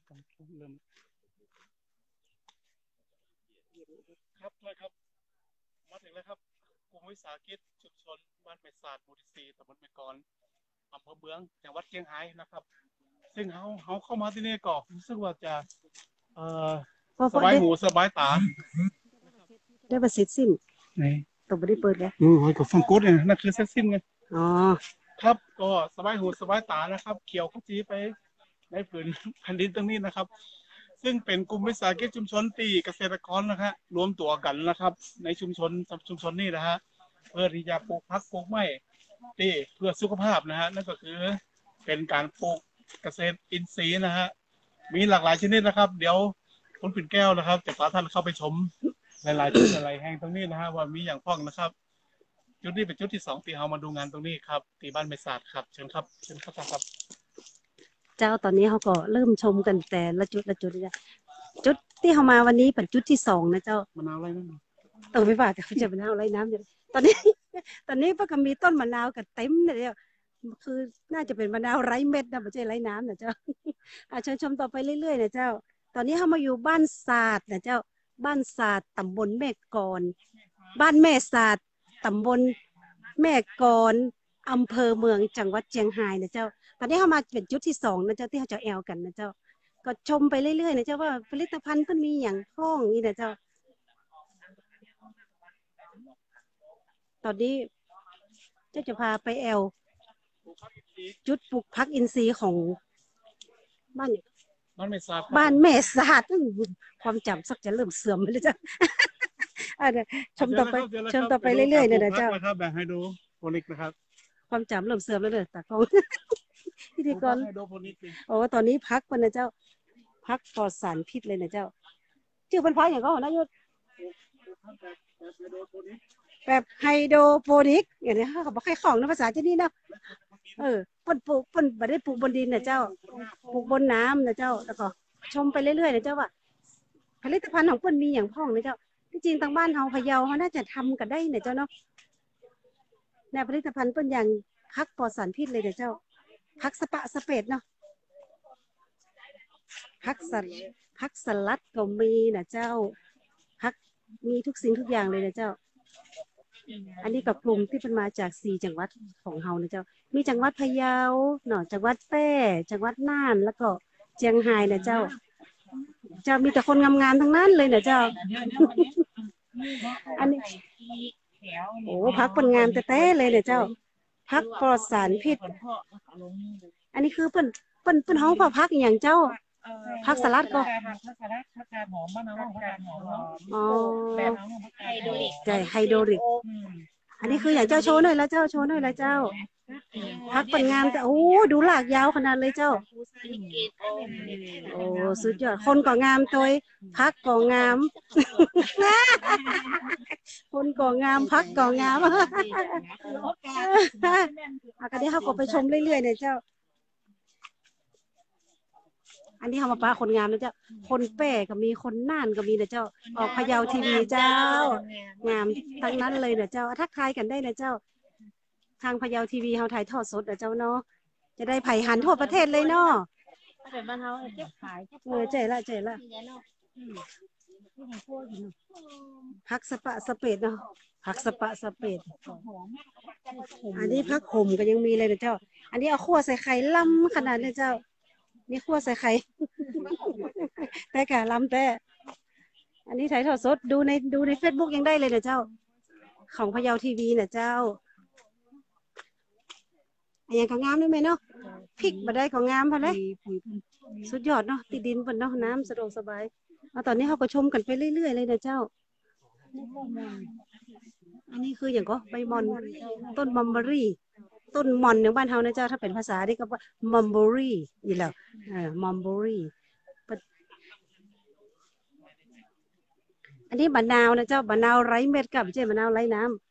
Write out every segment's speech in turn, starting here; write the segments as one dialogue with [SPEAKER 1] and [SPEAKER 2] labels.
[SPEAKER 1] เริ่มครับเลยครับมาถึงแล้วครับกลุ่มวิสาหกิจชุมชนบ้านเมษาดหมู่ที่4ตำบลเมกรอำเภอเมืองจังหวัดเชียงรายนะครับซึ่งเขาเข้ามาที่นี่ก็รู้สึกว่าจะสบายหูสบายตา
[SPEAKER 2] ได้ประสิทธิ์สิ้นตัวไม่ได้เปิดเลย
[SPEAKER 1] ก็ฟังกดเนี่ยนั่นคือเซ็ตสิ้นไง
[SPEAKER 2] อ๋อ
[SPEAKER 1] ครับก็สบายหูสบายตานะครับเขียวขจีไปในผืนแผ่นดินตรงนี้นะครับซึ่งเป็นกลุ่มวิสาหกิจชุมชนตีเกษตรกรนะฮะรวมตัวกันนะครับในชุมชนนี้นะฮะเพื่อที่จะปลูกผักปลูกไม้ตีเพื่อสุขภาพนะฮะนั่นก็คือเป็นการปลูกเกษตรอินทรีย์นะฮะมีหลากหลายชนิดนะครับเดี๋ยวคุณปิ่นแก้วนะครับจะพาท่านเข้าไปชมหลายๆจุดหลายแห่งตรงนี้นะฮะว่ามีอย่างพ้องนะครับจุดนี้เป็นจุดที่2ที่เรามาดูงานตรงนี้ครับที่บ้านเมษาดครับเชิญครับครับ
[SPEAKER 2] เจ้าตอนนี้เขาก็เริ่มชมกันแต่ละจุดนะจุดที่เขามาวันนี้เป็นจุดที่2นะเจ้าม
[SPEAKER 1] ะนาวอะไรนั่น
[SPEAKER 2] ต้องไปฝากเขาจะมะนาวไรน้ำอยู่ตอนนี้ป้าก็มีต้นมะนาวกับเต็มเลยเดียวคือน่าจะเป็นมะนาวไร้เม็ดนะไม่ใช่ไร้น้ำนะเจ้าเชิญชมต่อไปเรื่อยๆนะเจ้าตอนนี้เขามาอยู่บ้านศาสตร์นะเจ้าบ้านศาสตร์ตำบลแม่กรบ้านแม่ศาสตร์ตำบลแม่กรอำเภอเมืองจังหวัดเชียงรายนะเจ้าตอนนี้เขามาเป็นจุดที่2นะเจ้าที่เขาจะแอลกันนะเจ้าก็ชมไปเรื่อยๆนะเจ้าว่าผลิตภัณฑ์ก็มีอย่างห้องนี่นะเจ้าตอนนี้จะพาไปแอลจุดปลูกพักอินทรีย์ของบ้าน
[SPEAKER 1] เมษาด
[SPEAKER 2] บ้านแม่ศาสตร์ความจำสักจะเริ่มเสื่อมไปเลยจ้ะชมต่อไปเรื่อยๆเนี่ยนะเจ้า
[SPEAKER 1] ครับแบบให้ดูโพนิกนะครับ
[SPEAKER 2] ความจำเริ่มเสื่อมแล้วเลยตากล้องพิธีกรโอ้ตอนนี้พักคนนะเจ้าพักปลอดสารพิษเลยนะเจ้าชื่อพันธุ์พักอย่างก็นะยุทธแบบไฮโดรโปนิกอย่างนี้เขาบอกให้ของในภาษาที่นี่นะปนไม่ได้ปลูกบนดินนะเจ้าปลูกบนน้ำนะเจ้าแล้วก็ชมไปเรื่อยๆนะเจ้าว่าผลิตภัณฑ์ของเปิ้นมีอย่างพ่องนะเจ้าที่จริงทางบ้านเฮาพะเยาเขาน่าจะทำกันได้นะเจ้าเนาะในผลิตภัณฑ์เปิ้นอย่างพักปลอดสารพิษเลยนะเจ้าพักสปะสเปดเนาะพักสลัดก็มีนะเจ้าพักมีทุกสิ่งทุกอย่างเลยนะเจ้าอันนี้กับกลุ่มที่เป็นมาจาก4จังหวัดของเฮานะเจ้ามีจังหวัดพะเยาเนาะจังหวัดแพร่จังหวัดน่านแล้วก็เชียงรายนะเจ้าจะมีแต่คนงามๆทั้งนั้นเลยนะเจ้าอันนี้โอ้พักเป็นงานแต่เลยเนี่ยเจ้าพักปลอดสารพิษอันนี้คือเป็นห้องพอพักอย่างเจ้าพักสลัดก็
[SPEAKER 3] พักสลัดผักกาดหอมบ้านน้องผักกาดหอมเนาะ
[SPEAKER 2] อ๋อ
[SPEAKER 3] แบบไฮโดริก
[SPEAKER 2] ใจไฮโดริกอันนี้คืออย่างเจ้าโชว์หน่อยแล้วเจ้าโชว์หน่อยแล้วเจ้าพักเป็นงานแต่โอ้ดูหลากยาวขนาดเลยเจ้าโอ้สุดยอดคนก็งามตัวพักก็งามคนก็งามพักก็งามก็ได้เขาก็ไปชมเรื่อยๆเนี่ยเจ้าอันนี้เขามาป้าคนงามนะเจ้าคนแป้ก็มีคนน่านก็มีนะเจ้าออกพะเยาทีวีเจ้างามทั้งนั้นเลยนะเจ้าทักทายกันได้นะเจ้าทางพะเยาทีวีเขาถ่ายทอดสดนะเจ้าเนาะจะได้ไผ่หันทั่วประเทศเลยเนาะ
[SPEAKER 3] แต่บ้านเขาเจ็บขาย
[SPEAKER 2] เจ๋ละพักสปะสเปดเนาะพักสปะสเปดอันนี้พักห่มก็ยังมีเลยนะเจ้าอันนี้เอาขั้วใส่ไข่ล้ำขนาดนี้เจ้านี่ขั้วใส่ไข่แต่กะล้ำแต่อันนี้ถ่ายทอดสดดูใน Facebook ยังได้เลยนะเจ้าของพะเยาทีวีนะเจ้าอย่างก็งามด้วยไหมเนาะพริกมาได้ก็งามพอเลยสุดยอดเนาะติดดินบนเนาะน้ำสะดวกสบายตอนนี้เขาก็ชมกันไปเรื่อยๆเลยนะเจ้าอันนี้คืออย่างก็ใบมอนต้นมัมเบอรี่ต้นมอนอย่างบ้านเฮานะเจ้าถ้าเป็นภาษาที่ก็ว่ามัมเบอรี่นี่แหละมัมเบอรี่อันนี้มะนาวนะเจ้ามะนาวไร้เม็ดกับไม่ใช่มะนาวไร้น้ำ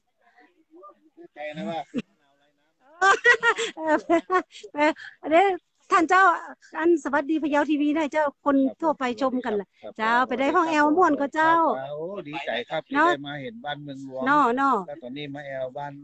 [SPEAKER 2] อันนี้ท่านเจ้าอันสวัสดีพะเยาทีวีนะเจ้าคนทั่วไปชมกันแหละเจ้าไปได้ห้องแอลม่วนก็เจ้า
[SPEAKER 4] โอ้ดีใจครับที่ได้มาเห็นบ้านเมืองหลวง
[SPEAKER 2] เนาะ
[SPEAKER 4] แล้วตอนนี้มาแอลบ้าน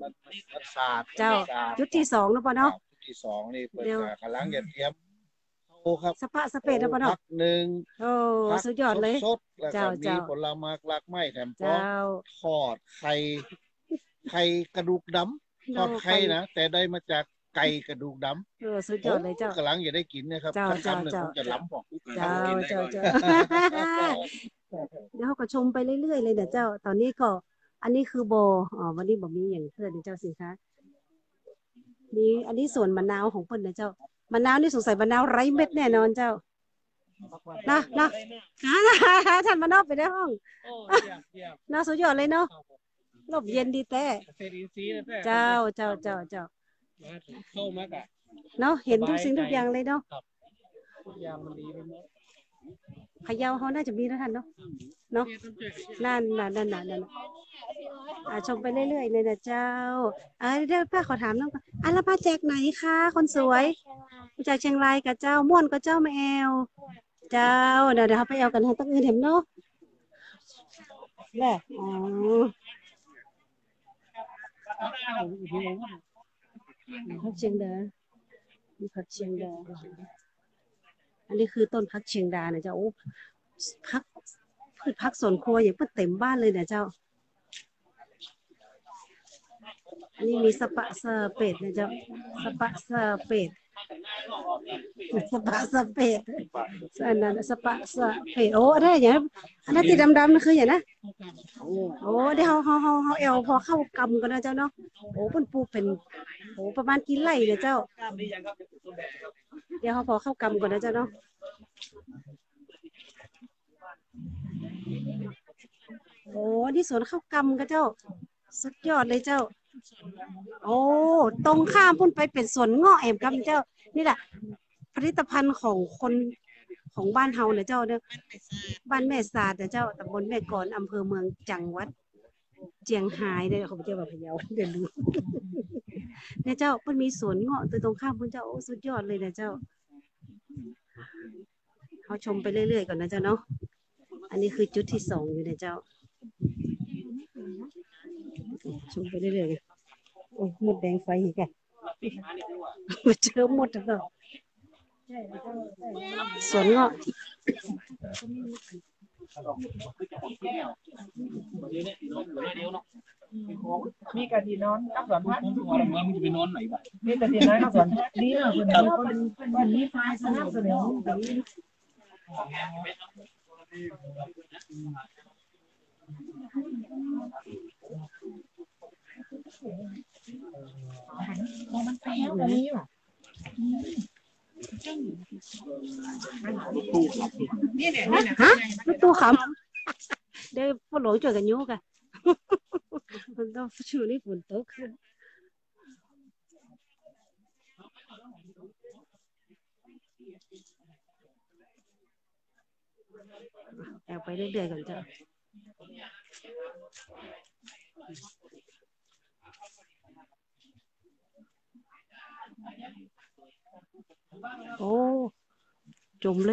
[SPEAKER 4] ศาสตร์
[SPEAKER 2] เจ้าจุดที่2นะป่ะเนาะ
[SPEAKER 4] จุดที่2นี่เปิดกำลังจะเตรียมโอ้ครับ
[SPEAKER 2] สปะสเปดนะปะ
[SPEAKER 4] พั
[SPEAKER 2] เนาะ
[SPEAKER 4] กหนึ่ง
[SPEAKER 2] โอ้สุดยอดเลย
[SPEAKER 4] สดๆแล้วก็
[SPEAKER 2] เจ้า
[SPEAKER 4] มี
[SPEAKER 2] เจ้า
[SPEAKER 4] ผลไม้หลากไม้แถมพร้อ
[SPEAKER 2] เจ้าม
[SPEAKER 4] ทอดไข่กระดูกดำทอดไข่นะแต่ได้มาจากไก่กระดูกดำ
[SPEAKER 2] สุดยอดเลยเจ้า
[SPEAKER 4] กำลังอย่าได้กินนะครับ
[SPEAKER 2] เจ้า
[SPEAKER 4] สักคำหนึ่ง
[SPEAKER 2] เจ้า
[SPEAKER 4] คงจะล้ำของ
[SPEAKER 2] เจ้าเจ้าเจ้า เดี๋ยวเขาก็ชมไปเรื่อยๆเลยเดี๋ยวเจ้า ตอนนี้ก็ อันนี้คือโบวันนี้บ่มีอย่างเพื่อนเดี๋ยวเจ้าสิคะนี่อันนี้ส่วนมะนาวของเพิ่นนะเจ้ามะนาวนี่สงสัยมะนาวไร้เม็ดแน่นอนเจ้านะท่านมะนาวไปในห้อง
[SPEAKER 1] โอ้เยี่ยมเยี่ยม
[SPEAKER 2] น่าสุดยอดเลยเนาะลมเย็นดีแต่
[SPEAKER 1] เศรษฐีซีนะแท้
[SPEAKER 2] เจ้า
[SPEAKER 1] มาเข้ามากะ
[SPEAKER 2] เนาะเห็นทุกสิ่งทุกอย่างเลยเนาะ
[SPEAKER 1] ทุกอย่างมันดีไปหมด
[SPEAKER 2] พะเยาเขาน่าจะมีนะท่านเนาะเนาะนั่นชมไปเรื่อยๆเลยนะเจ้าเดี๋ยวป้าขอถามน้องก่อนแล้วป้าแจกไหนคะคนสวยจากเชียงรายกับเจ้าม่วนกับเจ้ามาแอลเจ้าเดี๋ยวเขาไปแอลกันให้ตั้งอื่นเห็นเนาะแหละพักเชียงดามีพักเชียงดาอันนี้คือต้นพักเชียงดาเนี่ยเจ้าโอ้พักพืชพักสวนครัวอย่างเพิ่งเต็มบ้านเลยเนี่ยเจ้าอันนี้มีสปะเซอร์เป็ดนะเจ้าสปะเซอร์เป็ดอันนั้นสปะเซอร์เป็ดโอ้อะไรอย่างอันนั้นที่ดำๆนั่นคืออย่างนะโอ้เดี๋ยวเขาเอวพอเข้ากำกันนะเจ้าเนาะโอ้เป็นปลูกเป็นโอ้ประมาณกี่ไร่เนี่ยเจ้าเดี๋ยวเขาพอเข้ากำกันนะเจ้าเนาะโอ้นี่สวนข้าวกำกันเจ้าสุดยอดเลยเจ้าโอ้ตรงข้ามพุ่นไปเป็นสวนเงาะแอมกับเจ้านี่แหละผลิตภัณฑ์ของคนของบ้านเฮาเนี่ยเจ้าเนี่ยบ้านแม่สาดเนี่ยเจ้าตำบลแม่กลอนอำเภอเมืองจังหวัดเจียงไฮ้เนี่ยเขาเจ้าแบบพะเยาเดี๋ยวดูเนี่ยเจ้ามันมีสวนเงาะตรงข้ามพุ่นเจ้าโอ้สุดยอดเลยนะเจ้าเขาชมไปเรื่อยๆก่อนนะเจ้าเนาะอันนี้คือจุดที่2อยู่นะเจ้าชมไปเรื่อยๆโอ้ยหมดแดงไฟอีกแกมาเจอหมดแล้วสวนเงาะ
[SPEAKER 3] มีกะทินอนกับสวนพัก
[SPEAKER 1] มันจะไปนอนไหนบ้าง
[SPEAKER 3] มีกะทินอนกับสวนพักดีนะคนวันนี้ไฟสนับสนุนมันแพงกว่านี้ว่ะนี่เนี่ย
[SPEAKER 2] ฮะลูกตู้ขำเดี๋ยวพวกหลงช่วยกันยุกอะมันต้องช่วยนี่ฝนตกแอบไปเรื่อยๆก่อนจ้ะโอ้จุ่มเลย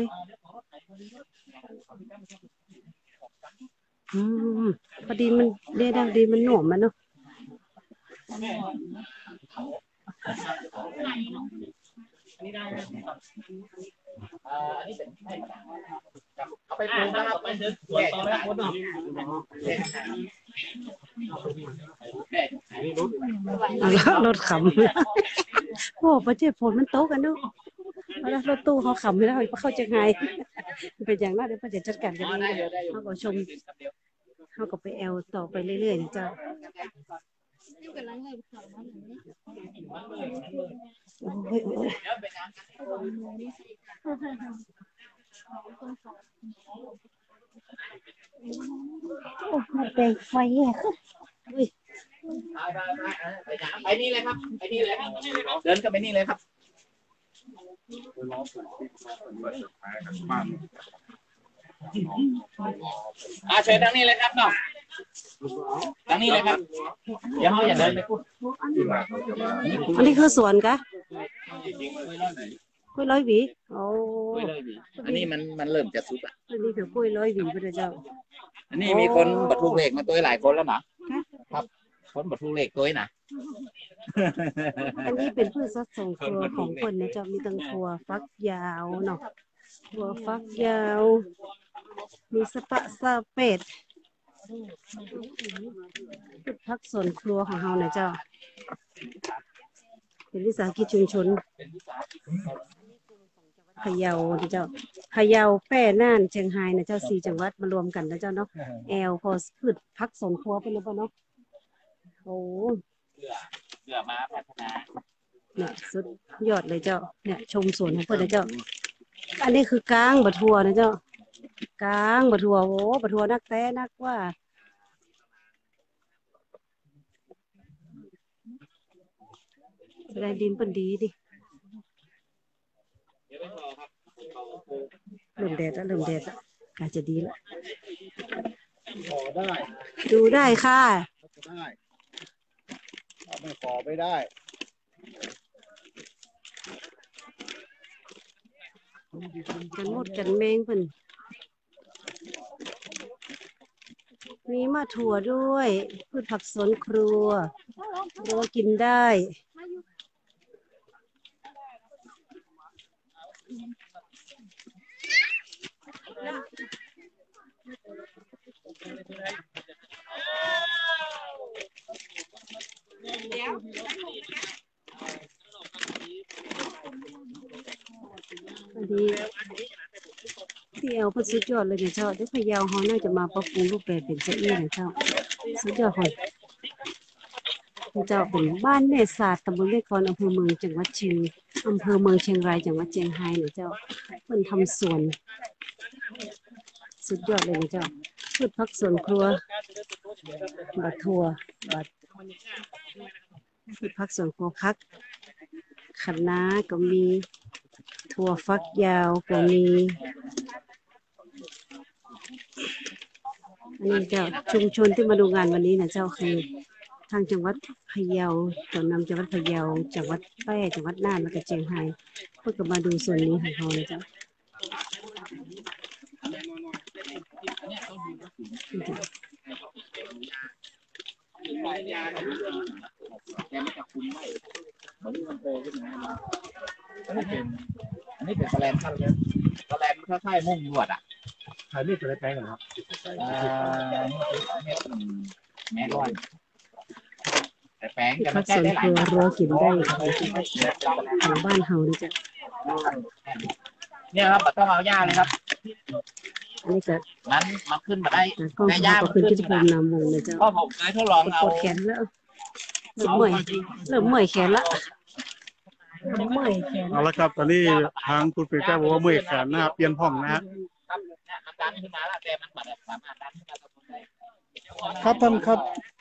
[SPEAKER 2] พอดีมันเด้ดังดีมันหน่วมมันเนาะ
[SPEAKER 1] เอาไปปลูกนะครับไปเดินสวนต่อแล้วคนเนาะ
[SPEAKER 2] รถขำโอ้ประเทศฝนมันตกกันเนาะแล้วรถตู้เขาขำไม่ได้เขาจะไงเป็นอย่างนั้นเดี๋ยวประเทศจัดการกันเองเขาก็ชมเขาก็ไปแอลต่อไปเรื่อยๆนะเจ้าโอ้มาแปลงไฟอ่ะ
[SPEAKER 1] ไปนี่เลยครับไปนี่เลยครับเดินกันไปนี่เลยครับเชิญทางนี้เลยครับเนาะทางนี้เลยครับอย่าเดินไปพูด
[SPEAKER 2] อันนี้คือสวนกะกล้วยร้อยหวีโอ้
[SPEAKER 1] อันนี้มันเริ่มจะสุดอ่ะ
[SPEAKER 2] อันนี้คือกล้วยร้อยหวีพระเจ้า
[SPEAKER 1] อันนี้มีคนบัตรทุกเลขมาตัวหลายคนแล้วนะครับคนบัตรทุกเลขตัวนะ
[SPEAKER 2] อันนี้เป็นพืชสัตว์ส่งครัวของคนนะเจ้ามีตั้งถั่วฟักยาวเนาะถั่วฟักยาวมีสะปะสะเป็ดพืชผักสวนครัวของเรานะเจ้าเป็นวิสาหกิจชุมชนพะเยานะเจ้าพะเยาแพร่น่านเชียงรายนะเจ้า4 จังหวัดมารวมกันนะเจ้าเนาะแอลพอพืชผักสวนครัวเป็นหรือเปล่าเนาะโอ้เพื่อมาพัฒนาเนี่ยสุดยอดเลยเจ้าเนี่ยชมสวนของเพื่อนนะเจ้าอันนี้คือกลางบะทัวนะเจ้ากลางบะทัวโอ้บะทัวนักแต่นักว่าได้ดินเป็นดีดิเริ่มแดดแล้วอาจจะดีแล้ว
[SPEAKER 4] ขอได้
[SPEAKER 2] ดูได้ค่ะ
[SPEAKER 4] ได้ไม่ขอไม่ได้
[SPEAKER 2] กันหมดกันแมงเพิ่นมีมะถั่วด้วยพืชผักสวนครัวกินได้อันนี้ที่เอลก็สุดยอดเลยเนี่ยเจ้าที่พะเยาเขาน่าจะมาปรับปรุงรูปแบบเป็นเจ้าอี้เนี่ยเจ้าสุดยอดเลยเจ้าเป็นบ้านแม่ศาสตร์ตำบลแม่กลอำเภอเมืองจังหวัดเชียงรายจังหวัดเชียงรายเนี่ยเจ้าเพิ่นทำสวนสุดยอดเลยเนี่ยเจ้าพืชผักสวนครัวบัดถั่วบัดพืชผักสวนครัวพักคะน้าก็มีถั่วฟักยาวก็มีอันนี้เจ้าชุมชนที่มาดูงานวันนี้นะเจ้าคือทางจังหวัดพะเยาตัวนำจังหวัดพะเยาจังหวัดแพร่จังหวัดน่านแล้วก็เชียงรายเพื่อมาดูส่วนนี้ของเขาเลยเจ้า
[SPEAKER 5] อันนี้เป็นแสลนครับแสลนมันคล้ายๆมุ่งลวดอ่ะ
[SPEAKER 1] ถ่ายรูปอะไรแปลงกันครับ
[SPEAKER 5] แม่ร้อนแต่แปลงจะ
[SPEAKER 2] ผักสวนครัวรัวกินได้ของบ้านเฮานี่จ้ะ
[SPEAKER 5] เนี่ยครับต้องเอาหญ้าเลยครับ
[SPEAKER 2] อันนี้ก็
[SPEAKER 5] มันขึ้นมาได้
[SPEAKER 2] แต่หญ้าก็ขึ้นที่จะเป็นนำวงเลยเจ้า
[SPEAKER 5] เพราะผมเคยทดลองเอา
[SPEAKER 2] ปวดแขนแล้วเริ่มเมื่อยแขนละ
[SPEAKER 1] เอาละครับตอนนี้ทางคุณปีแก้วบอกว่าเมื่อยแขนนะครับเปลี่ยนผ่องนะฮะ
[SPEAKER 5] ดันขึ้นมาแล้วแต่มันสามารถดันขึ้นมาตรงนี้ได้
[SPEAKER 1] ครับท่านครับ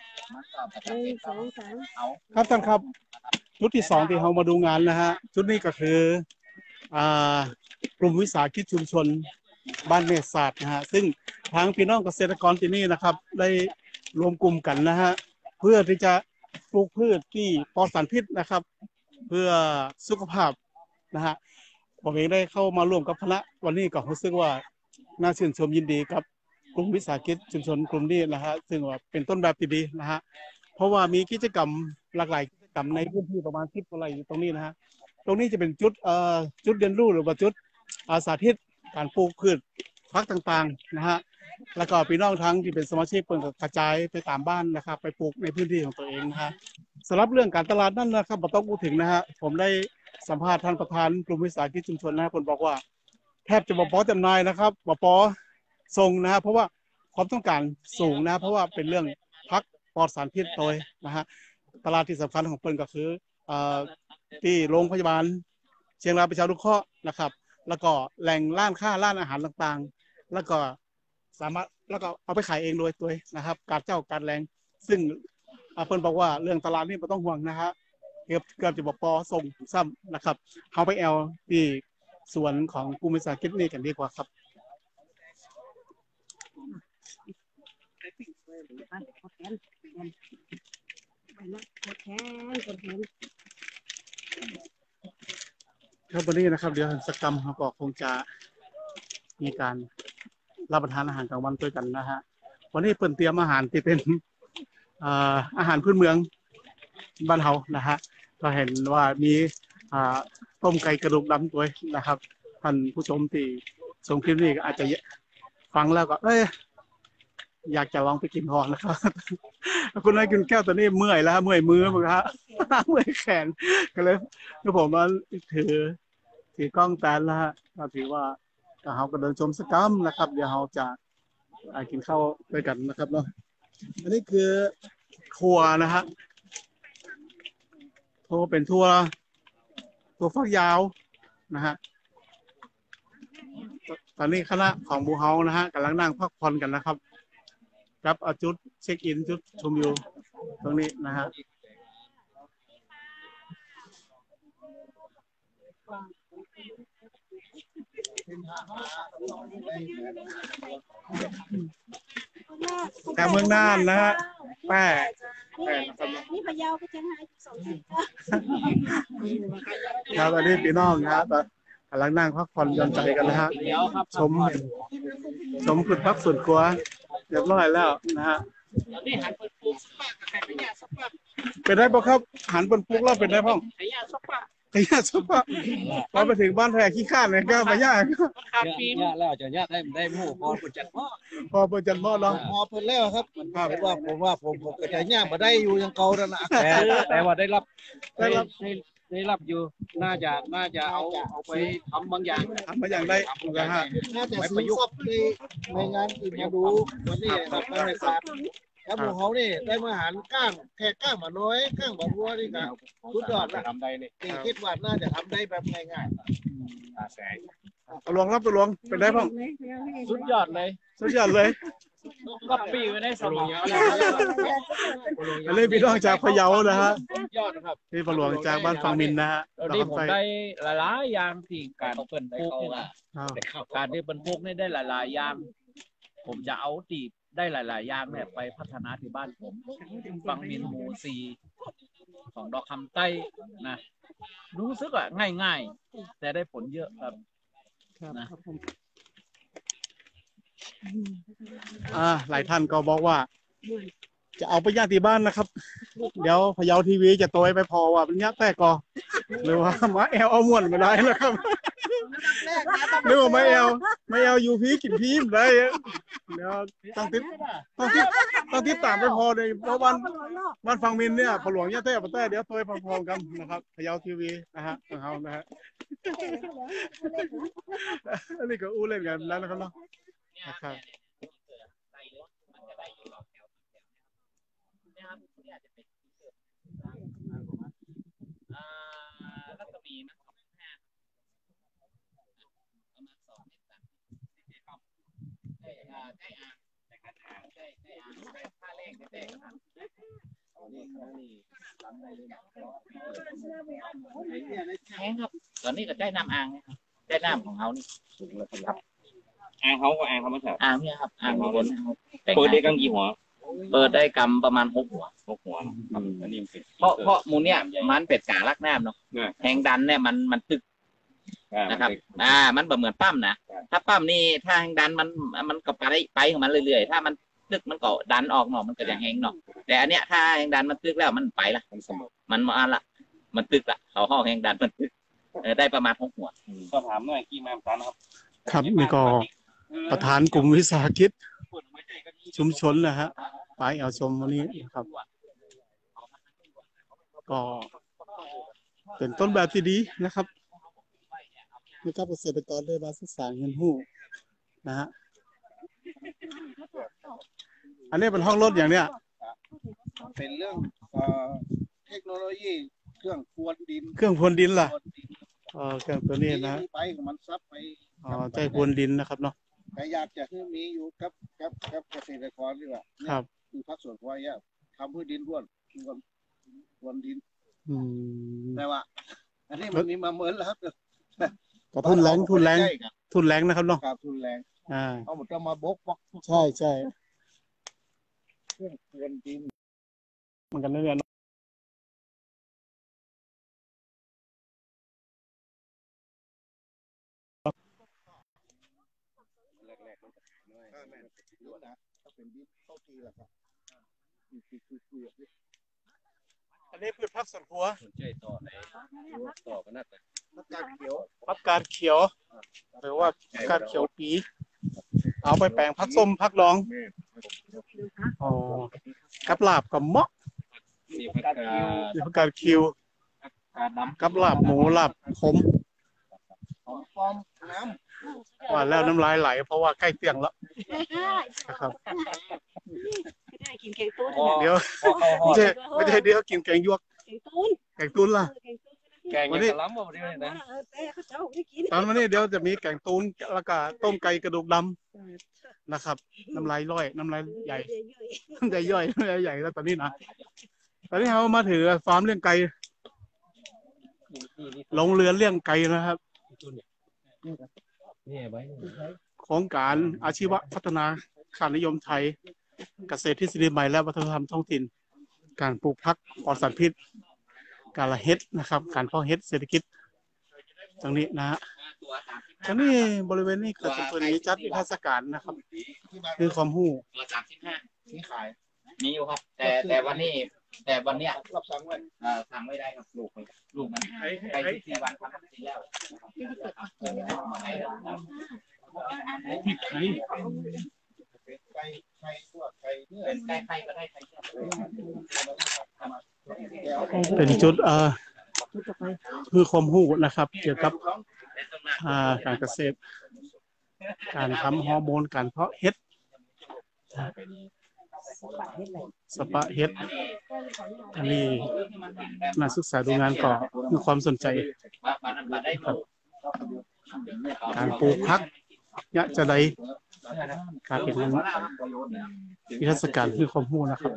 [SPEAKER 1] ครับท่านครับชุดที่2ที่เรามาดูงานนะฮะชุดนี้ก็คือกลุ่มวิสาหกิจชุมชนบ้านเมฆศาสตร์นะฮะซึ่งทางพี่น้องเกษตรกรที่นี่นะครับได้รวมกลุ่มกันนะฮะเพื่อที่จะปลูกพืชที่ปลอดสารพิษนะครับเพื่อสุขภาพนะฮะผมเองได้เข้ามาร่วมกับคณะวันนี้ก็รู้สึกว่าน่าชื่นชมยินดีกับกลุ่มวิสาหกิจชุมชนกลุ่มนี้นะฮะซึ่งว่าเป็นต้นแบบที่ดีนะฮะเพราะว่ามีกิจกรรมหลากหลายกิจกรรมในพื้นที่ประมาณ10 กว่าไร่อยู่ตรงนี้นะฮะตรงนี้จะเป็นจุดเรียนรู้หรือว่าจุดสาธิตการปลูกพืชผักต่างๆนะฮะแล้วก็พี่น้องทั้งที่เป็นสมาชิกเพิ่นก็กระจายไปตามบ้านนะครับไปปลูกในพื้นที่ของตัวเองนะฮะสำหรับเรื่องการตลาดนั่นนะครับบ่ต้องพูดถึงนะฮะผมได้สัมภาษณ์ท่านประธานกลุ่มวิสาหกิจชุมชนนะคนบอกว่าแทบจะบ่พอจำหน่ายนะครับบ่พอส่งนะฮะเพราะว่าความต้องการสูงนะเพราะว่าเป็นเรื่องผักปลอดสารพิษโดยนะฮะตลาดที่สำคัญของเพิ่นก็คือที่โรงพยาบาลเชียงรายประชานุเคราะห์นะครับแล้วก็แหล่งร้านค้าร้านอาหารต่างๆแล้วก็สามารถแล้วก็เอาไปขายเองโดยตัวนะครับการแรงซึ่งเพิ่นบอกว่าเรื่องตลาดนี่ไม่ต้องห่วงนะฮะเกือบจะบอกปอส่งซ้ำนะครับเขาไปเอาที่ส่วนของกลุ่มวิสาหกิจนี่กันดีกว่าครับครับวันนี้นะครับเดี๋ยวกิจกรรมเราก็คงจะมีการรับประทานอาหารกลางวันด้วยกันนะฮะวันนี้เปิ่นเตรียมอาหารที่เป็นอาหารพื้นเมืองบ้านเฮานะฮะก็เห็นว่ามีต้มไก่กระดูกดำตัวนะครับท่านผู้ชมที่ชมคลิปนี้ก็อาจจะฟังแล้วก็อยากจะลองไปกินพอนะครับ คุณนายกินแก้วตอนนี้เมื่อยแล้วเมื่อยมือมั้งฮะ เมื่อยแขนก็เลยก็ผมมาถือกล้องแตนแล้วฮะก็ถือว่าเราก็เดินชมสกรรมนะครับเดี๋ยวเราจะกินข้าวด้วยกันนะครับเนาะอันนี้คือทัวร์นะฮะทัวร์เป็นทัวร์ฟักยาวนะฮะตอนนี้คณะของบูเฮานะฮะกำลังนั่งพักผ่อนกันนะครับครับเอาจุดเช็คอินจุดชมวิวตรงนี้นะฮะแต่เมืองน่านนะฮะแป้
[SPEAKER 2] นี่พะเยาก็จะหาย2 ที่
[SPEAKER 1] ครับตอนนี้พี่น้องนะฮะกำลังนั่งพักผ่อนหย่อนใจกันนะฮะชมจุดพักส่วนตัวเรียบร้อยแล้วนะฮะเป็นได้ปะครับหันบนปุ๊กแล้วเป็นได้พ่องขยะซุปปะพอไปถึงบ้านแพรขี้ข้านเลยก็มายาก
[SPEAKER 5] ยากแล้วจะยากได้หมู่พอปุจจันทร์
[SPEAKER 1] พอปุจจันทร์พ่อเนาะ
[SPEAKER 4] พอเพิ่นแล้วครับผมว่าผมก็จะย่างมาได้อยู่ยังเก่าแล้วนะ
[SPEAKER 5] แต่ว่าได้รับอยู่น่าจะเอาไปทำบางอย่าง
[SPEAKER 1] ได้
[SPEAKER 4] นะฮะน่าจะซื้อซับในงานอื่นมาดูวันนี้ครับในศาสตร์แล้วหมู่เขานี่ได้มาหารก้างแค่ก้างมาน้อยก้างมาบัวนี่ครับสุดยอดนะ
[SPEAKER 5] ทำได้นี่
[SPEAKER 4] คิดว่าน่าจะทำได้แบบง่าย
[SPEAKER 5] ๆแสง
[SPEAKER 1] ตะลวงครับตะลวงเป็นได้พ่อง
[SPEAKER 5] สุดยอดเลยก็ปีไว้ในสมอง
[SPEAKER 1] อันนี้พี่น้องจากพะเยานะฮะ
[SPEAKER 5] ยอดครับ
[SPEAKER 1] พี่ปะหลวงจากบ้านฝั่งมินนะฮะ
[SPEAKER 5] ตอนนี้ผมได้หลายอย่างที่การเปิดพุกนี่นะการที่เป็นพุกนี่ได้หลายอย่างผมจะเอาตีได้หลายๆอย่างเนี่ยไปพัฒนาที่บ้านผมฝั่งมินหมู่4ของดอกคำใต้นะรู้สึกว่าง่ายๆแต่ได้ผลเยอะครับนะ
[SPEAKER 1] หลายท่านก็บอกว่าจะเอาไปย่างที่บ้านนะครับเดี๋ยวพะเยาทีวีจะโตไปพอว่าเป็นยักษ์แต่ก็หรือว่ามาแอลเอาม่วนไม่ได้นะครับหรือว่าไม่แอลยูพีกินพีมได้เดี๋ยวต้องติดตามไปพอเลยเพราะวันฟังมินเนี่ยพะหลวงยักษ์แต่เดี๋ยวโตไปพร้อมๆกันนะครับพะเยาทีวีนะฮะของเขานะฮะอันนี้ก็อู้เล่นกันแล้วนะครับเนาะนะครับ
[SPEAKER 5] รัศมีมันค่าเลขได้แห้งครับตอนนี้ก็ได้น้ำอ่างนะครับได้น้ำของเขานี่ครับอ่างเขาก็อ่างเขาไม่ใช่อ่างเนี่ยครับอ่างของบนเปิดได้กังกี่หัวเปิดได้กำประมาณ6 หัวอันนี้เพราะมูเนี่ยมันเป็ดกาลักน้ำเนาะแทงดันเนี่ยมันตึกนะครับมันแบบเหมือนปั้มนะถ้าปั้มนี่ถ้าแทงดันมันก็ไปของมันเรื่อยๆถ้ามันตึกมันก็ดันออกเนาะมันก็จะแห้งเนาะแต่อันเนี้ยถ้าแทงดันมันตึกแล้วมันไปละมันมาละมันตึกละเขาห้องแทงดันมันตึกได้ประมาณ6 หัวก็ถามหน่อยกี่แม่ตานะครับ
[SPEAKER 1] ครับนี่ก็ประธานกลุ่มวิสาหกิจชุมชนนะฮะไปเอาชมวันนี้นะครับก็เป็นต้นแบบที่ดีนะครับนี่ก็เกษตรกรได้มาศึกษาเรียนรู้นะฮะอันนี้เป็นห้องรถอย่างเนี้ย
[SPEAKER 4] เป็นเรื่องเทคโนโลยีเครื่องพรวน
[SPEAKER 1] ดินล่ะเครื่องตัวนี้นะ
[SPEAKER 4] ไปมันซับไป
[SPEAKER 1] ใจพรวนดินนะครับเนาะ
[SPEAKER 4] แต่อยากจะให้มีอยู่กับเกษตรกรดีกว่า
[SPEAKER 1] ครับ
[SPEAKER 4] คือพักส่วนควายทำให้ดินร่วนดินแต่ว่าอันนี้มันมีมาเหมือนแล้วครับ
[SPEAKER 1] ก็ทุนแรงนะครับเนาะ
[SPEAKER 4] ทุนแรงเอาหมดจะมาบก
[SPEAKER 1] ใช่
[SPEAKER 4] เครื่องพรวนดิน
[SPEAKER 1] มันกันเรื่อย
[SPEAKER 4] ถ้าเป็นดินเข้าทีละครับคือ
[SPEAKER 1] อันนี้พืชผักสวนครัว
[SPEAKER 4] ผักกาดเขียว
[SPEAKER 1] ผักกาดเขียวหรือว่าผักกาดเขียวปีเอาไปแปลงผักส้มผักดองอ๋อกับลาบกับเมาะผักกาดคิวกับลาบหมูลาบขม
[SPEAKER 4] ฟอมน้
[SPEAKER 1] ว่าแล้วน้ำลายไหลเพราะว่าใกล้เตียงแล้วนะครับ
[SPEAKER 2] ได้กินแกงตุ้น
[SPEAKER 1] เดี๋ยวไม่ใช่เดี๋ยวกินแกงยวก
[SPEAKER 2] แกงตุ้น
[SPEAKER 1] แกงตูนล่ะ
[SPEAKER 3] แกงยังกะล้ำบ่ได้นะ
[SPEAKER 2] แต่เขาเจ้าได้กิน
[SPEAKER 1] ตอนวันนี้เดี๋ยวจะมีแกงตูนแล้วก็ต้มไก่กระดูกดำนะครับ น้ำลายย่อยน้ำลายใหญ่น้ำลายย่อยน้ำลายใหญ่แล้วตอนนี้นะตอนนี้เรามาถือฟาร์มเลี้ยงไก่ลงเรือนเลี้ยงไก่นะครับโครงการอาชีวพัฒนาค่านิยมไทยเกษตรทฤษฎีใหม่และวัฒนธรรมท้องถิ่นการปลูกผักปลอดสารพิษการละเฮ็ดนะครับการเพาะเฮ็ดเศรษฐกิจตรงนี้นะฮะตรงนี้บริเวณนี้ก็จะเป็นจัดนิทรรศการนะครับคือความรู้
[SPEAKER 5] ตัว35
[SPEAKER 4] ำนี่ขาย
[SPEAKER 5] มีอยู่ครับ แต่วันนี้แต่วันเนี้ย
[SPEAKER 4] รับสั่งไว้
[SPEAKER 5] สั่งไม่ได้ครับลูกมันไป14 วันครับ14แล้ว
[SPEAKER 4] ไก่ตัวไก่เนื้อ
[SPEAKER 5] เป็นไก่ไข่ก็ได้ไข่เชื่อ
[SPEAKER 1] เป็นจุดคือความรู้นะครับเกี่ยวกับการเกษตรการทำฮอร์โมนการเพาะเห็ดสปะเห็ดอันนี้นักศึกษาดูงานก็มีความสนใจครับการปลูกผักยะจะได้การเป็นนิทรรศการคือความรู้นะครับ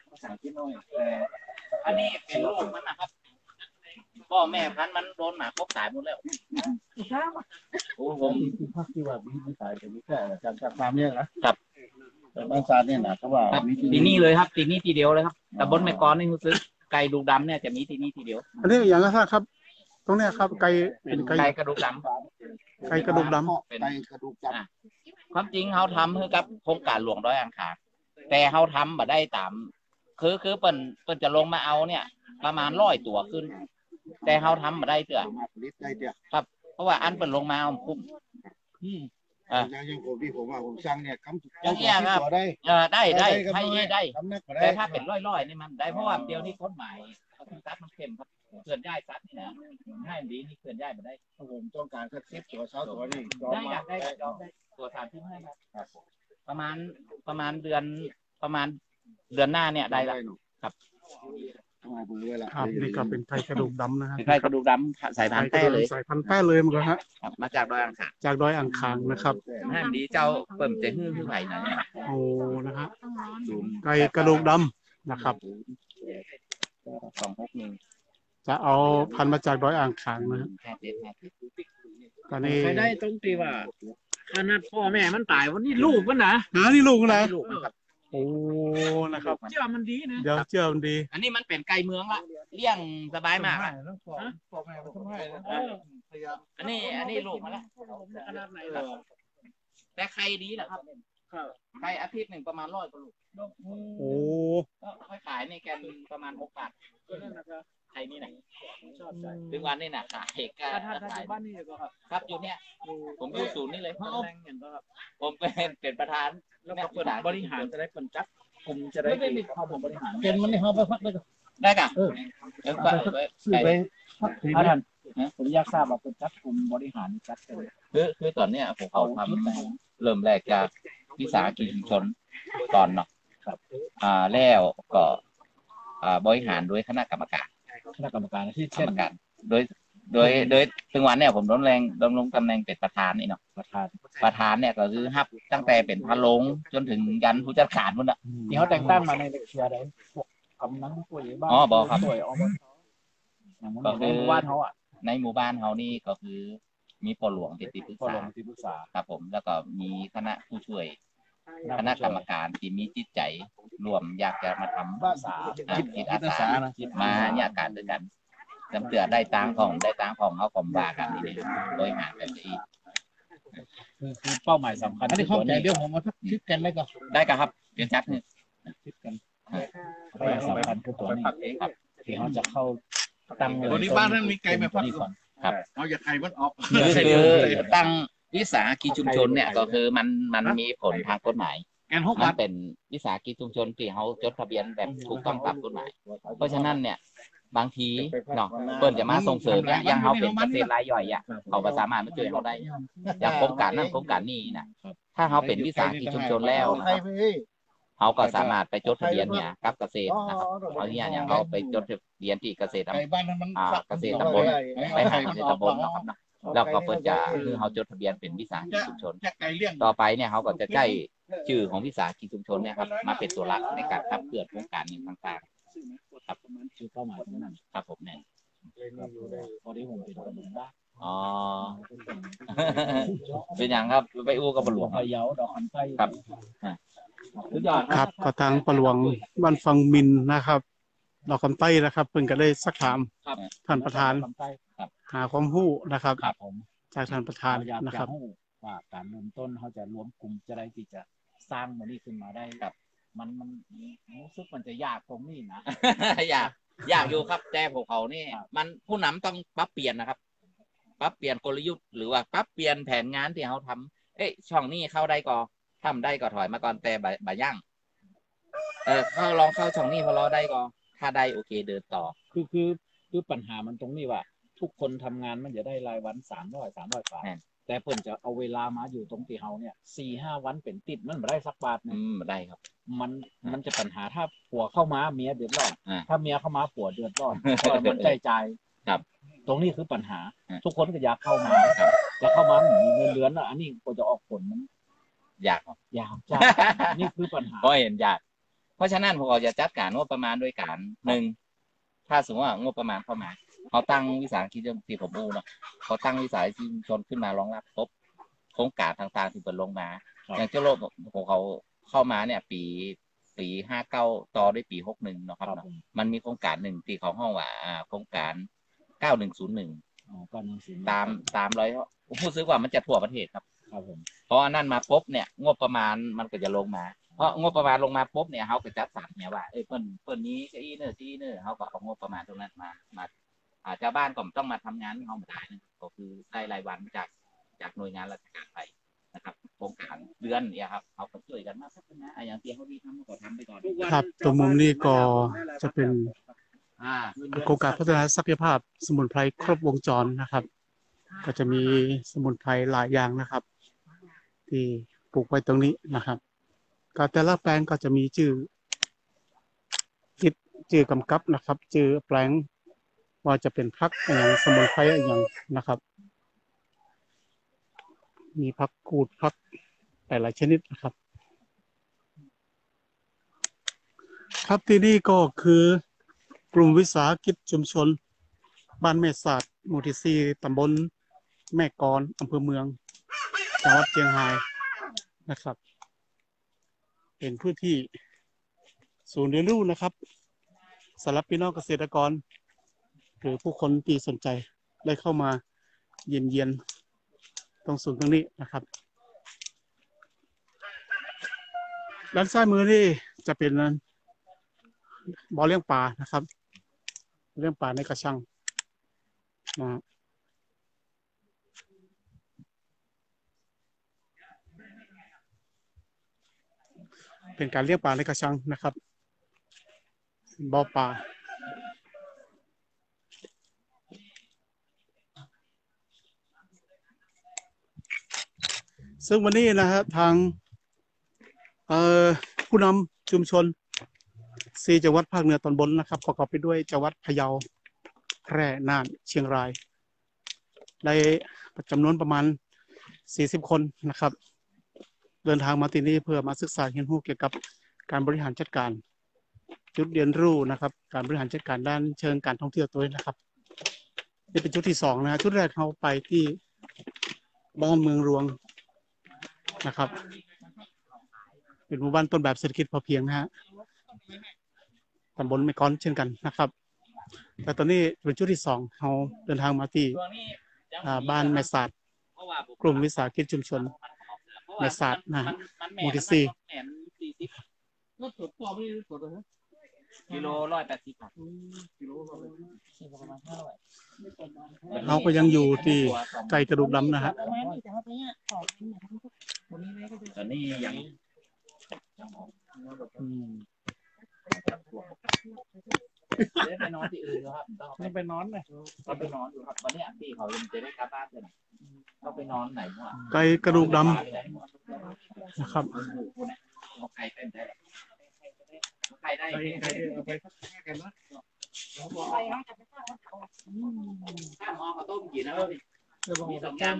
[SPEAKER 5] อันนี้เป็นลูกมันนะครับพ่อแม่พันธุ์มันโดนหมาคบตายหมดแล้วโอ้ผม
[SPEAKER 4] ภาคที่ว่ามีขายเป็นแค่จากฟาร์มเนี่ยนะครับแต่บ้านซาเนี่ยนะเขาว่า
[SPEAKER 5] ตีนี่เลยครับตีนี่ทีเดียวเลยครับแต่บนแม่กรนี่คือซื้อไก่ดูดำเนี่ยจะมีตีนี่ทีเดียว
[SPEAKER 1] อันนี้อย่างนั้นครับ ตรงเนี้ยครับไก่เป็นไก่
[SPEAKER 5] ไก่กระดูกด
[SPEAKER 1] ไก่กระดูกด
[SPEAKER 4] ไก่กระดูกดำ
[SPEAKER 5] ำความจริงเขาทำให้กับโครงการหลวงร้อยอังคารแต่เขาทำมาได้ตามคือเปิ้นจะลงมาเอาเนี่ย ประมาณ100 ตัวขึ้น แต่เขาทำมาได้เตื้อ
[SPEAKER 4] มาผลิตได้เดียว
[SPEAKER 5] ครับ เพราะว่าอันเปิ้นลงมาเอาคุ้ม
[SPEAKER 4] อย่างผมว่าผมสั่งเนี่ยคำ
[SPEAKER 5] อย่างเงี้ยครับ
[SPEAKER 4] ได้
[SPEAKER 5] ได้ได้
[SPEAKER 4] คำนักก็
[SPEAKER 5] แต่
[SPEAKER 4] ได้
[SPEAKER 5] ถ้าเป็นร้อยนี่มันได้เพราะว่าเดียวนี้กฎหมายซัดมันเข้มครับเคลื่อนย้ายซัดนี่นะให้ดีนี่เคลื่อนย้ายมาได้
[SPEAKER 4] ผมต้องการสัก10 ตัว20 ตัวนี่
[SPEAKER 5] ได้อยากได้ตัวสารที่ให้ครับประมาณเดือนหน้าเนี่ยได้ละครับ
[SPEAKER 1] ำครับนี่ก็เป็นไก่กระดูกดำนะฮะ
[SPEAKER 5] ไก่กระดูกดำสายพันธุ์แต้เลย
[SPEAKER 1] สายพันธุ์แต้เลยมันก็ฮะ
[SPEAKER 5] มาจากดอยอ่างขาง
[SPEAKER 1] จากดอยอ่างขางนะครับ
[SPEAKER 5] ให้ดีเจ้าเปิ่มจะฮื้อไผ่นะ
[SPEAKER 1] โอ้นะฮะไก่กระดูกดำนะครับ
[SPEAKER 5] 261
[SPEAKER 1] จะเอาพันธุ์มาจากดอยอ่างขางนะฮะตอนนี้
[SPEAKER 3] เคยได้ตรงที่ว่าขนาดพ่อแม่มันตายวันนี้ลูกมันนะ
[SPEAKER 1] นี่ลูกนะ
[SPEAKER 5] ลูกนะครับ
[SPEAKER 1] โอ้นะครับ
[SPEAKER 3] เชื่อมันดีนะ
[SPEAKER 1] เดี๋ยวเชื่อมันดี
[SPEAKER 5] อันนี้มันเป็นไก่เมืองละเลี้ยงสบายมากละ
[SPEAKER 4] พ่อแม่มาทำให้นะ
[SPEAKER 5] อันนี้ลูกมาแล้ว
[SPEAKER 3] ขนาดไหนล่ะ
[SPEAKER 5] แต่ไข่ดีแหละครับไข่อาทิตย์หนึ่งประมาณ100 กว่าลูก
[SPEAKER 1] โอ้
[SPEAKER 5] ก็ค่อยขายในแกนประมาณ6 บาทไข่นี่นะถึงวันนี้นะขายก็
[SPEAKER 3] ถ้าบ้านนี่ก็ครับ
[SPEAKER 5] ครับอยู่เนี่ยผมอยู่ศูนย์นี่เลย
[SPEAKER 3] ตำแหน่งอย่างก็ครับ
[SPEAKER 5] ผมเป็นประธาน
[SPEAKER 3] แล้วก็เปิดบริหารจะได้ผลจัดกลุ่มจะได้เข้าผมบริหาร
[SPEAKER 4] เป็นมันนี่เขาไปพักได้ก็
[SPEAKER 5] ได้กะ
[SPEAKER 4] ซื้อไปพักถือ
[SPEAKER 3] ท่านผมอยากทราบว่าเป็นจัดกลุ่มบริหารจัดเลย
[SPEAKER 5] คือตอนเนี้ยผมเขาทำเริ่มแรกจากวิสาหกิจชุมชนก่อนเนาะครับแล้วก็บริหารโดยคณะกรรมการที่
[SPEAKER 3] เช่น
[SPEAKER 5] โดยถึงวันเนี่ยผมดำรงตำแหน่งเป็นประธานนี่เนาะประธานเนี่ยก็คือฮับตั้งแต่เป็นพะโลงจนถึงยันผู้จัดการพุ่นอ่ะ
[SPEAKER 3] ที่เขาแต่งตั้งมาในเด็กเชียร์ได้พวกกำนันผู้ใหญ่บ้าน
[SPEAKER 5] บอกครับ
[SPEAKER 3] ผู้ใหญ่อบตก็คือบ้านเขาอ่ะ
[SPEAKER 5] ในหมู่บ้านเขานี่ก็คือมีปหลวงเป็นที่ปรึก
[SPEAKER 3] ก็
[SPEAKER 5] ษา
[SPEAKER 3] ลงที่ปรึกษา
[SPEAKER 5] ครับผมแล้วก็มีคณะผู้ช่วยคณะกรรมการที่มีจิตใจรวมอยากจะมาทำ
[SPEAKER 3] บ้านสา
[SPEAKER 5] จิตอาสามาเนี่ยการด้วยกันจำเตือได้ตังของเขากลมว่ากันนี่โดยหารแบบนี้
[SPEAKER 3] คือเป้าหมายสำคัญ
[SPEAKER 4] อันนี้เขาแต่เดี๋ยวผมมาคิดกันได้ก็
[SPEAKER 5] ได้กันครับเรียนชัดนี่
[SPEAKER 3] คิดกันเป้าหมายสำคัญคือตัวนี้
[SPEAKER 5] ครับ
[SPEAKER 6] ที่เขาจะเข้าตั้ง
[SPEAKER 4] ตัวนี้บ้านนั้นมีไก่ไหมพัก
[SPEAKER 6] นี่ก่อน
[SPEAKER 5] ครับ
[SPEAKER 4] เอาอย่าไก่มันออก
[SPEAKER 5] คือตั้งวิสาหกิจชุมชนเนี่ยก็คือมันมีผลทางกฎหมาย
[SPEAKER 4] แกนหก
[SPEAKER 5] มั
[SPEAKER 4] บาน ท
[SPEAKER 5] เป็นวิสาหกิจชุมชนที่เขาจดทะเบียนแบบถูกต้องตามกฎหมาย เพราะฉะนั้นเนี่ยบางทีเนาะเปิ้นจะมาส่งเสริมเนี่ยอยังเขาเป็นเกษตรรายย่อยอ่ะเขาก็สามารถมาช่วยเขาได้อย่างโครงการนั้นโครงการนี้นะถ้าเขาเป็นวิสาหกิจชุมชนแล้วนะครับเขาก็สามารถไปจดทะเบียนเนี่ยกับเกษตรนะครับเอาอย่างเขาไปจดทะเบียนที่เกษตร
[SPEAKER 4] ไก่บ้านนั้นมัน
[SPEAKER 5] เกษตรตำบลไปหาเกษตรตำบลนะครับนะแล้วก็เพิ่นจะคือเขาจดทะเบียนเป็นวิสาหกิจชุมชน
[SPEAKER 4] จะไก่เลี้ยง
[SPEAKER 5] ต่อไปเนี่ยเขาก็จะใช้ชื่อของวิสาหกิจชุมชนเนี่ยครับมาเป็นตัวหลักในการขับเคลื่อนโครงการนี้ต่างๆครับ
[SPEAKER 6] คือเป้าหมายของนั้น
[SPEAKER 5] ครับผมเนี่ย
[SPEAKER 6] พอได้ผมเป็นคนบ้าน
[SPEAKER 5] อ๋อ เป็นอย่างครับไปอู้กับหลวง
[SPEAKER 6] พะเยาดอกคันไส้
[SPEAKER 5] ครับ
[SPEAKER 6] ทุกอย่าง
[SPEAKER 1] ครับก็ทางปหลวงบ้านฟังมินนะครับดอกคำใต้นะครับเพิ่นก็ได้สักถาม
[SPEAKER 6] ครับ
[SPEAKER 1] ท่านประธาน
[SPEAKER 6] คันไส้
[SPEAKER 1] หาความรู้นะครับ
[SPEAKER 6] ครับผม
[SPEAKER 1] จากท่านประธาน
[SPEAKER 6] อยาก
[SPEAKER 1] นะค
[SPEAKER 6] จะ
[SPEAKER 1] รับ
[SPEAKER 6] รู้ว่าการเริ่มต้นเขาจะรวมกลุ่มจะได้ที่จะสร้างมันนี่ขึ้นมาได้ครับมันรู้สึกมันจะยากตรงนี้นะ
[SPEAKER 5] อยากอยู่ครับแต่พวกเขานี่มันผู้นำต้องปรับเปลี่ยนนะครับ ปรับเปลี่ยนกลยุทธ์หรือว่าปรับเปลี่ยนแผนงานที่เขาทำช่องนี้เข้าได้ก็ทำได้ก็ถอยมาก่อนแต่บ่ย่างเขาลองเข้าช่องนี้พอเราได้ก็ถ้าได้โอเคเดินต่อ
[SPEAKER 6] คือปัญหามันตรงนี้ว่า ทุกคนทำงานมันจะได้รายวัน300บาทแต่เพิ่นจะเอาเวลามาอยู่ตรงที่เฮาเนี่ย4-5 วันเป็นติดมันไม่ได้สักบาทเนี่ย
[SPEAKER 5] ได้ครับ
[SPEAKER 6] มันจะปัญหาถ้าผัวเข้ามาเมียเดือดร้อน
[SPEAKER 5] อ่า
[SPEAKER 6] ถ้าเมียเข้ามาผัวเดือดร้อนเพราะมันใจใจ
[SPEAKER 5] ครับ
[SPEAKER 6] ตรงนี้คือปัญหา
[SPEAKER 5] อ่า
[SPEAKER 6] ทุกคนก็อยากเข้ามาจะเข้ามามีเงินเดือนแล้วอันนี้ก็จะออกผลมัน
[SPEAKER 5] อยากครับ
[SPEAKER 6] ยากจ้า นี่คือปัญหา
[SPEAKER 5] ก็เห็นอยากเพราะฉะนั้นพวกเราจะจัดการงบประมาณด้วยการหนึ่งถ้าสมมติว่างบประมาณเข้ามาเขาตั้งวิสาหกิจที่ผมอู้เนาะเขาตั้งวิสาหกิจชุมชนขึ้นมารองรับครบโครงการต่างๆที่เปิดลงมา อย่างเจ้าโลกของเขาเข้ามาเนี่ยปี59ต่อด้วยปี61เนาะครับเนาะมันมีโครงการหนึ่งที่ของห้องว่าโครงการ9101ตามร้อยผมพูดซื้อว่ามันจะทั่วประเทศครับ
[SPEAKER 6] ครับผม
[SPEAKER 5] เพราะอันนั้นมาปุ๊บเนี่ยงบประมาณมันก็จะลงมาเพราะงบประมาณลงมาปุ๊บเนี่ยเขาก็จัดสรรเนี่ยว่าเปิ้นนี้ก็เนอเขาก็เอางบประมาณตรงนั้นมาชาวบ้านก็ต้องมาทำงานเขาไม่ได้นะก็คือได้รายวันจากหน่วยงานราชการไปนะครับโครงการเดือนเนี่ยครับเขาก็ช่วยกันมาพัฒนาอย่างที่เขาดีทำก็ทำไปก่อน
[SPEAKER 1] ครับตรงมุมนี้ก็จะเป็น
[SPEAKER 5] อ่า
[SPEAKER 1] โครงการพัฒนาศักยภาพสมุนไพรครบวงจรนะครับ ก็จะมีสมุนไพรหลายอย่างนะครับ ที่ปลูกไว้ตรงนี้นะครับก็แต่ละแปลงก็จะมีชื่อกำกับนะครับชื่อแปลงว่าจะเป็นพักอย่างสมุนไพรอย่างนะครับ มีพักกูดพักหลายๆชนิดนะครับ ครับที่นี่ก็คือกลุ่มวิสาหกิจชุมชนบ้านแม่สาดหมู่ที่4ตำบลแม่กลอำเภอเมืองจังหวัดเชียงรายนะครับ เป็นพื้นที่ศูนย์เรียนรู้นะครับสำหรับพี่น้องเกษตรกรหรือผู้คนที่สนใจได้เข้ามาเยียนตรงศูนย์ตรงนี้นะครับด้านซ้ายมือนี่จะเป็นบ่อเลี้ยงปลานะครับเลี้ยงปลาในกระชังนะเป็นการเลี้ยงปลาในกระชังนะครับบ่อปลาซึ่งวันนี้นะฮะทางผู้นำชุมชน4จังหวัดภาคเหนือตอนบนนะครับประกอบไปด้วยจังหวัดพะเยาแพร่น่านเชียงรายได้จำนวนประมาณ40คนนะครับเดินทางมาที่นี่เพื่อมาศึกษาเรียนรู้เกี่ยวกับการบริหารจัดการจุดเรียนรู้นะครับการบริหารจัดการด้านเชิงการท่องเที่ยวตัวนี้นะครับนี่เป็นจุดที่2นะจุดแรกเราไปที่บ้านเมืองรวงนะครับเป็นหมู่บ้านต้นแบบเศรษฐกิจพอเพียงนะฮะตำบลแม่กลเช่นกันนะครับแต่ตอนนี้เป็นจุดที่2เราเดินทางมาที่บ้านแม่สาดกลุ่มวิสาหกิจชุมชนแม่สาดนะฮะหมู่ที่4
[SPEAKER 5] กิโล180 บาทประมาณ500
[SPEAKER 1] เราก็ยังอยู่ที่ไก่กระดูกดำนะฮะ
[SPEAKER 5] ตอนนี้ยังได้ไปนอนที่อื่นครับต้องไปนอนเลยต้องไปนอนอยู่ครับวันนี้พี่เขาจะได้กลับบ้านเลยต้องไปนอนไหนวะ
[SPEAKER 1] ไก่กระดูกดำนะครับ
[SPEAKER 5] ไก่เป็นได้ไก่ได้เอาไปกันนะถ้าหมอเขาต้มกินแล้วมี2 อย่าง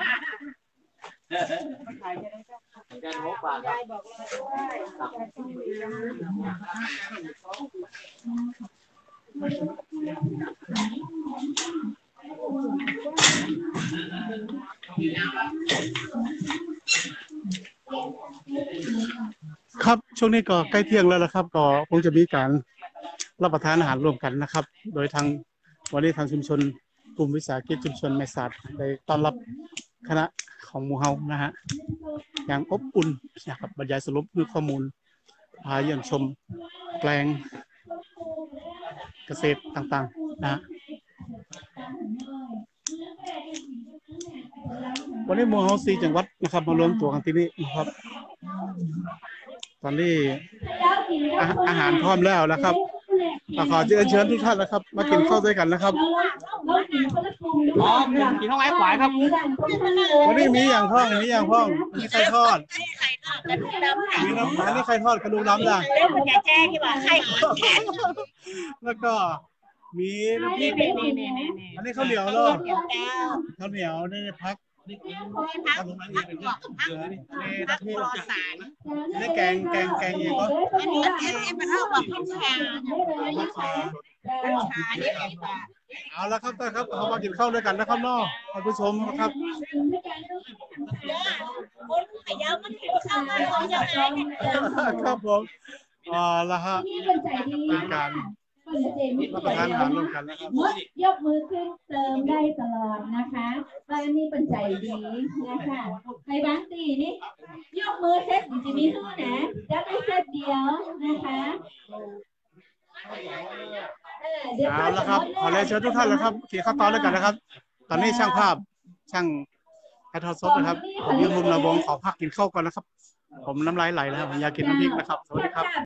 [SPEAKER 5] จะ6 บาท
[SPEAKER 1] ครับช่วงนี้ก็ใกล้เที่ยงแล้วนะครับก็คงจะมีการรับประทานอาหารร่วมกันนะครับโดยทางวันนี้ทางชุมชนกลุ่มวิสาหกิจชุมชนแม่สาดได้ต้อนรับคณะของหมู่เฮานะฮะอย่างอบอุ่นนะครับบรรยายสรุปด้วยข้อมูลพาเยี่ยมชมแปลงเกษตรต่างๆนะฮะวันนี้หมู่เฮา4 จังหวัดนะครับมารวมตัวกันที่นี่นะครับตอนนี้อาหารพร้อมแล้วนะครับขอเชิญทุกท่านนะครับมากินข้าวด้วยกันนะครับ
[SPEAKER 5] กินข้าวไม้ขวายครับ
[SPEAKER 1] วันนี้มีอย่างพ่องมีไข่ทอดมีน้ำหวานนี่ไข่ทอดกระดูกดำจ้ะแล้วก็มีน้ำพริกอันนี้ข้าวเหนียวเนาะข้าวเหนียวนี่พักนี่แกงยังก็
[SPEAKER 7] อันนี้มันเท่ากับพันชา
[SPEAKER 1] เอาละครับครับเขามากินข้าวด้วยกันนะครับน้องท่านผู้ชมครับครับผมละฮะเป็นการรับประทานอาหารร่วมกันนะครับ
[SPEAKER 7] ยกมือขึ้นเติมได้ตลอดนะคะบ้านนี้เป็นใจดีนะคะในบางตีนี่ยกมือเซตจะมีเท่าไหร่จะได้เซตเดียวนะคะ
[SPEAKER 1] เอาละครับขอเรียนเชิญทุกท่านแล้วครับขี่ข้าวต้อนด้วยกันนะครับตอนนี้ช่างภาพช่างแอทอสดนะครับผมยืมมุมระวงขอพักกินข้าวก่อนนะครับผมน้ำลายไหลแล้วผมอยากกินน้ำพริกนะครับสวัสดีครับ